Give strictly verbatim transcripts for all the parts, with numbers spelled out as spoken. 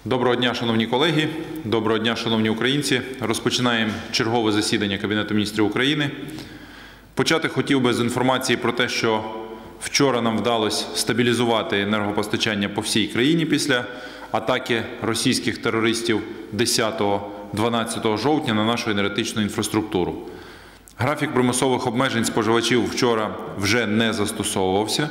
Доброго дня, шановні колеги, доброго дня, шановні українці. Розпочинаємо чергове засідання Кабінету міністрів України. Почати хотів би з інформації про те, що вчора нам вдалося стабілізувати енергопостачання по всій країні після атаки російських терористів десятого-дванадцятого жовтня на нашу енергетичну інфраструктуру. Графік примусових обмежень споживачів вчора вже не застосовувався.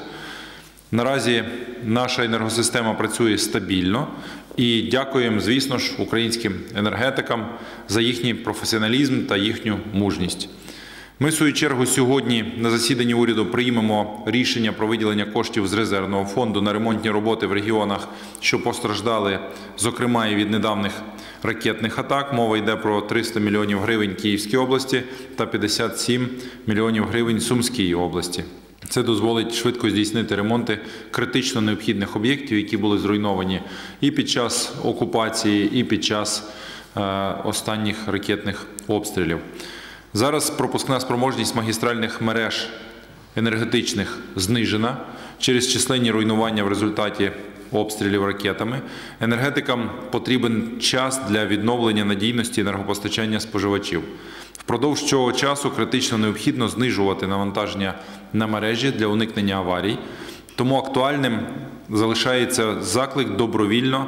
Наразі наша енергосистема працює стабільно і дякуємо, звісно ж, українським енергетикам за їхній професіоналізм та їхню мужність. Ми, в свою чергу, сьогодні на засіданні уряду приймемо рішення про виділення коштів з резервного фонду на ремонтні роботи в регіонах, що постраждали, зокрема, і від недавніх ракетних атак. Мова йде про триста мільйонів гривень Київській області та п'ятдесят сім мільйонів гривень Сумській області. Це дозволить швидко здійснити ремонти критично необхідних об'єктів, які були зруйновані і під час окупації, і під час е, останніх ракетних обстрілів. Зараз пропускна спроможність магістральних мереж енергетичних знижена через численні руйнування в результаті обстрілів ракетами. Енергетикам потрібен час для відновлення надійності енергопостачання споживачів. Впродовж цього часу критично необхідно знижувати навантаження на мережі для уникнення аварій. Тому актуальним залишається заклик добровільно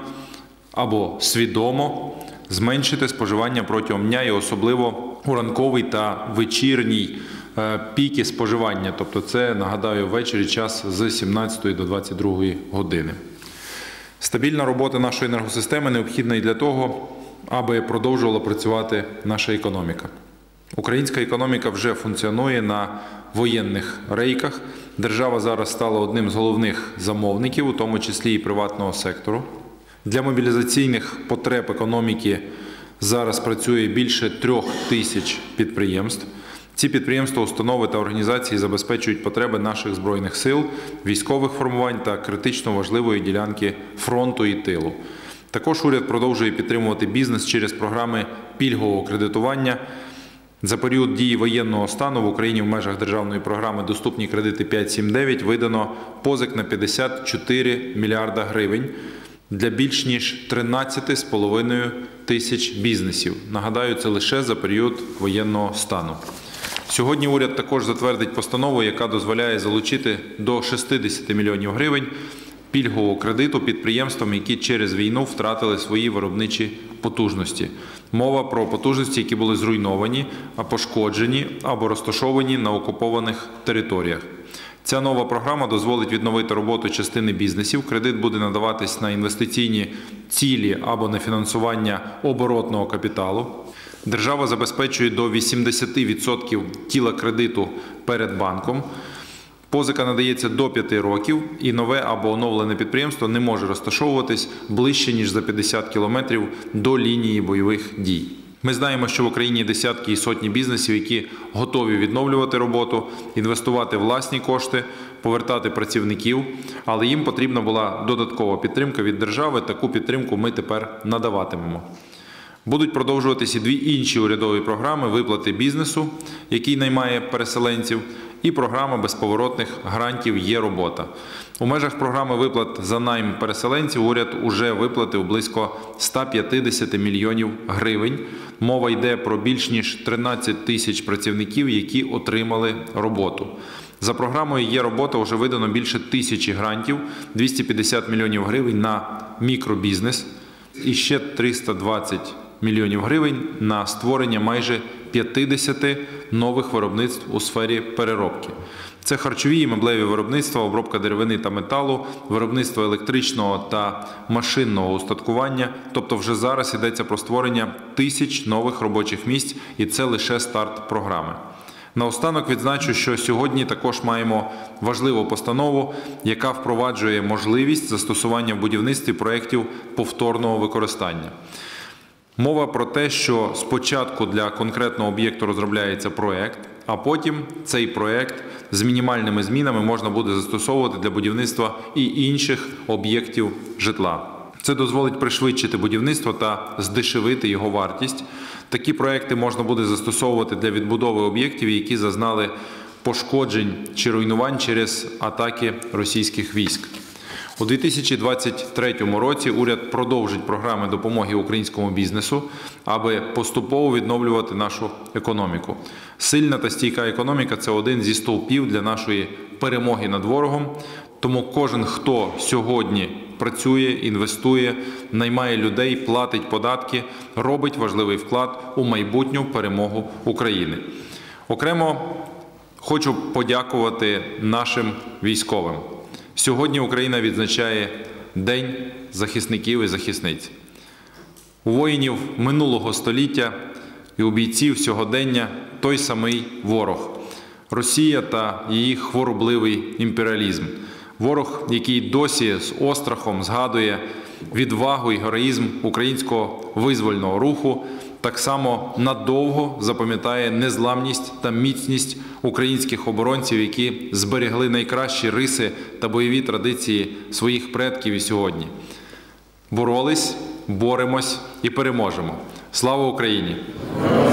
або свідомо зменшити споживання протягом дня і особливо у ранковий та вечірній піки споживання. Тобто це, нагадаю, ввечері час з сімнадцятої до двадцять другої години. Стабільна робота нашої енергосистеми необхідна і для того, аби продовжувала працювати наша економіка. Українська економіка вже функціонує на воєнних рейках. Держава зараз стала одним з головних замовників, у тому числі і приватного сектору. Для мобілізаційних потреб економіки зараз працює більше трьох тисяч підприємств. Ці підприємства, установи та організації забезпечують потреби наших Збройних сил, військових формувань та критично важливої ділянки фронту і тилу. Також уряд продовжує підтримувати бізнес через програми пільгового кредитування. За період дії воєнного стану в Україні в межах державної програми «Доступні кредити п'ять сім дев'ять» видано позик на п'ятдесят чотири мільярда гривень для більш ніж тринадцяти з половиною тисяч бізнесів. Нагадаю, це лише за період воєнного стану. Сьогодні уряд також затвердить постанову, яка дозволяє залучити до шістдесят мільйонів гривень пільгового кредиту підприємствам, які через війну втратили свої виробничі потужності. Мова про потужності, які були зруйновані, а пошкоджені або розташовані на окупованих територіях. Ця нова програма дозволить відновити роботу частини бізнесів. Кредит буде надаватись на інвестиційні цілі або на фінансування оборотного капіталу. Держава забезпечує до вісімдесяти відсотків тіла кредиту перед банком. Позика надається до п'яти років, і нове або оновлене підприємство не може розташовуватись ближче, ніж за п'ятдесят кілометрів до лінії бойових дій. Ми знаємо, що в Україні десятки і сотні бізнесів, які готові відновлювати роботу, інвестувати власні кошти, повертати працівників, але їм потрібна була додаткова підтримка від держави. Таку підтримку ми тепер надаватимемо. Будуть продовжуватися дві інші урядові програми виплати бізнесу, який наймає переселенців, і програма безповоротних грантів «Є робота». У межах програми виплат за найм переселенців уряд уже виплатив близько ста п'ятдесяти мільйонів гривень. Мова йде про більш ніж тринадцять тисяч працівників, які отримали роботу. За програмою «Є робота» вже видано більше тисячі грантів, двісті п'ятдесят мільйонів гривень на мікробізнес і ще триста двадцять мільйонів гривень на створення майже п'ятдесяти нових виробництв у сфері переробки. Це харчові і меблеві виробництва, обробка деревини та металу, виробництво електричного та машинного устаткування. Тобто вже зараз йдеться про створення тисяч нових робочих місць, і це лише старт програми. Наостанок відзначу, що сьогодні також маємо важливу постанову, яка впроваджує можливість застосування в будівництві проєктів повторного використання. Мова про те, що спочатку для конкретного об'єкту розробляється проєкт, а потім цей проєкт з мінімальними змінами можна буде застосовувати для будівництва і інших об'єктів житла. Це дозволить пришвидшити будівництво та здешевити його вартість. Такі проєкти можна буде застосовувати для відбудови об'єктів, які зазнали пошкоджень чи руйнувань через атаки російських військ. У дві тисячі двадцять третьому році уряд продовжить програми допомоги українському бізнесу, аби поступово відновлювати нашу економіку. Сильна та стійка економіка – це один зі стовпів для нашої перемоги над ворогом. Тому кожен, хто сьогодні працює, інвестує, наймає людей, платить податки, робить важливий вклад у майбутню перемогу України. Окремо хочу подякувати нашим військовим. Сьогодні Україна відзначає День захисників і захисниць. У воїнів минулого століття і у бійців сьогодення той самий ворог – Росія та її хворобливий імперіалізм. Ворог, який досі з острахом згадує відвагу і героїзм українського визвольного руху, так само надовго запам'ятає незламність та міцність українських оборонців, які зберегли найкращі риси та бойові традиції своїх предків і сьогодні. Боролись, боремось і переможемо. Слава Україні!